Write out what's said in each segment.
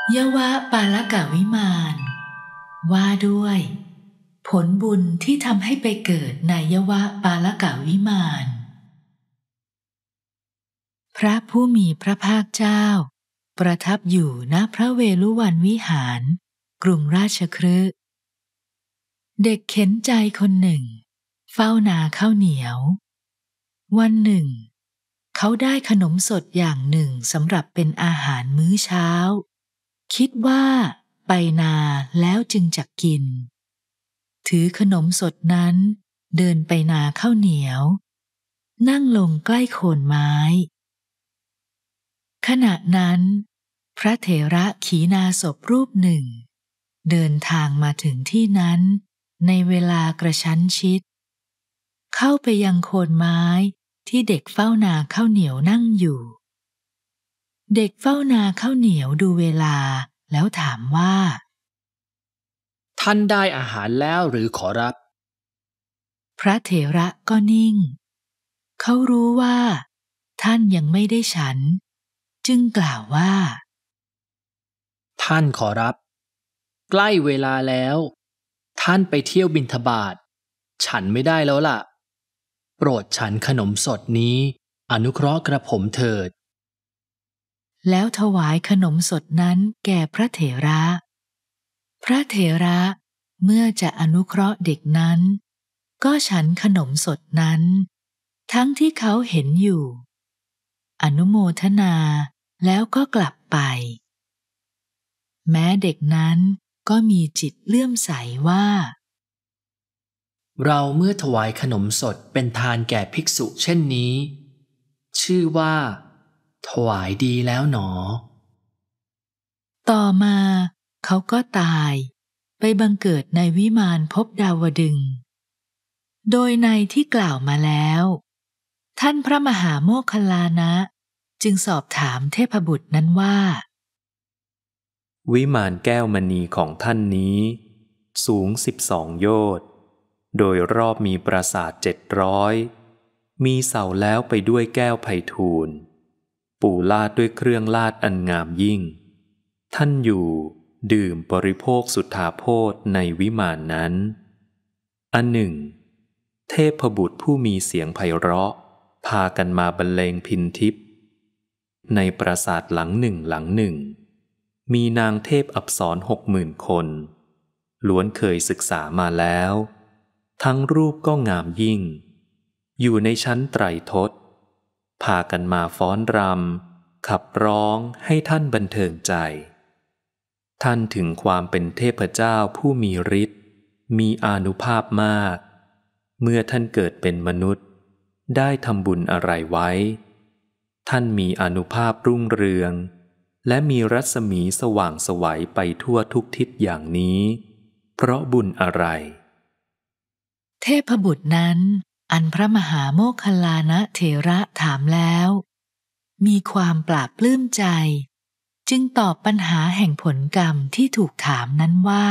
ยวะปาลกะวิมานว่าด้วยผลบุญที่ทำให้ไปเกิดในยวะปาลกะวิมานพระผู้มีพระภาคเจ้าประทับอยู่ณพระเวฬุวันวิหารกรุงราชคฤห์เด็กเข็นใจคนหนึ่งเฝ้านาข้าวเหนียววันหนึ่งเขาได้ขนมสดอย่างหนึ่งสำหรับเป็นอาหารมื้อเช้าคิดว่าไปนาแล้วจึงจะกินถือขนมสดนั้นเดินไปนาข้าวเหนียวนั่งลงใกล้โคนไม้ขณะนั้นพระเถระขีณาสพรูปหนึ่งเดินทางมาถึงที่นั้นในเวลากระชั้นชิดเข้าไปยังโคนไม้ที่เด็กเฝ้านาข้าวเหนียวนั่งอยู่เด็กเฝ้านาข้าวเหนียวดูเวลาแล้วถามว่าท่านได้อาหารแล้วหรือขอรับพระเถระก็นิ่งเขารู้ว่าท่านยังไม่ได้ฉันจึงกล่าวว่าท่านขอรับใกล้เวลาแล้วท่านไปเที่ยวบิณฑบาตฉันไม่ได้แล้วล่ะโปรดฉันขนมสดนี้อนุเคราะห์กระผมเถิดแล้วถวายขนมสดนั้นแก่พระเถระพระเถระเมื่อจะอนุเคราะห์เด็กนั้นก็ฉันขนมสดนั้นทั้งที่เขาเห็นอยู่อนุโมทนาแล้วก็กลับไปแม้เด็กนั้นก็มีจิตเลื่อมใสว่าเราเมื่อถวายขนมสดเป็นทานแก่ภิกษุเช่นนี้ชื่อว่าถวายดีแล้วหนอต่อมาเขาก็ตายไปบังเกิดในวิมานภพดาวดึงส์โดยในที่กล่าวมาแล้วท่านพระมหาโมคคัลลานะจึงสอบถามเทพบุตรนั้นว่าวิมานแก้วมณีของท่านนี้สูง12 โยชน์โดยรอบมีปราสาท700มีเสาแล้วไปด้วยแก้วไพฑูรย์ปูลาดด้วยเครื่องลาดอันงามยิ่งท่านอยู่ดื่มบริโภคสุทธาโภชในวิมานนั้นอันหนึ่งเทพบุตรผู้มีเสียงไพเราะพากันมาบรรเลงพิณทิพย์ในปราสาทหลังหนึ่งมีนางเทพอัปสร60,000 คนล้วนเคยศึกษามาแล้วทั้งรูปก็งามยิ่งอยู่ในชั้นไตรทศพากันมาฟ้อนรำขับร้องให้ท่านบันเทิงใจท่านถึงความเป็นเทพเจ้าผู้มีฤทธิ์มีอานุภาพมากเมื่อท่านเกิดเป็นมนุษย์ได้ทำบุญอะไรไว้ท่านมีอานุภาพรุ่งเรืองและมีรัศมีสว่างไสวไปทั่วทุกทิศอย่างนี้เพราะบุญอะไรเทพบุตรนั้นอันพระมหาโมคคัลลานะเถระถามแล้วมีความปลาบปลื้มใจจึงตอบปัญหาแห่งผลกรรมที่ถูกถามนั้นว่า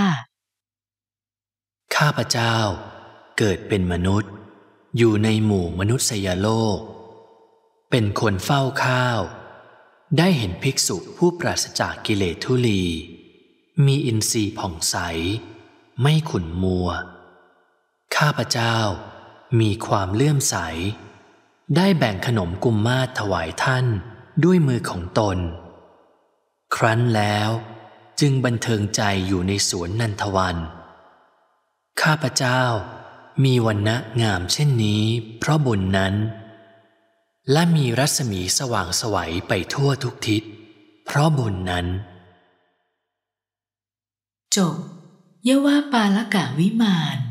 ข้าพเจ้าเกิดเป็นมนุษย์อยู่ในหมู่มนุษยโลกเป็นคนเฝ้าข้าวได้เห็นภิกษุผู้ปราศจากกิเลสทุลีมีอินทรีย์ผ่องใสไม่ขุ่นมัวข้าพเจ้ามีความเลื่อมใสได้แบ่งขนมกุมมาศถวายท่านด้วยมือของตนครั้นแล้วจึงบันเทิงใจอยู่ในสวนนันทวันข้าพเจ้ามีวรรณะงามเช่นนี้เพราะบุญนั้นและมีรัศมีสว่างไสวไปทั่วทุกทิศเพราะบุญนั้นจบยวะปาลกะวิมาน